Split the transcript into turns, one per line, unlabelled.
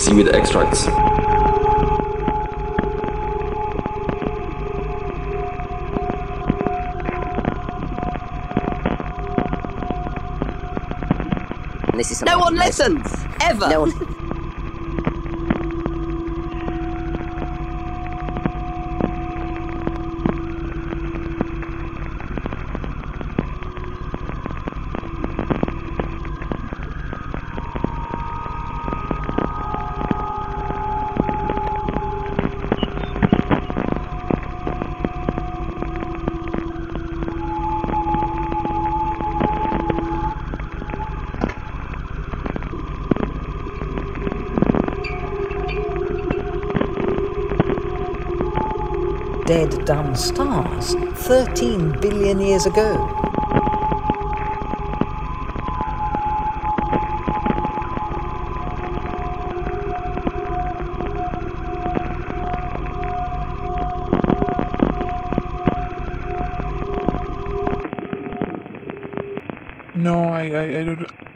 seaweed extracts.
This is
No one listens! Ever!
No one.
Dead, dumb stars 13 billion years ago.
No, I don't.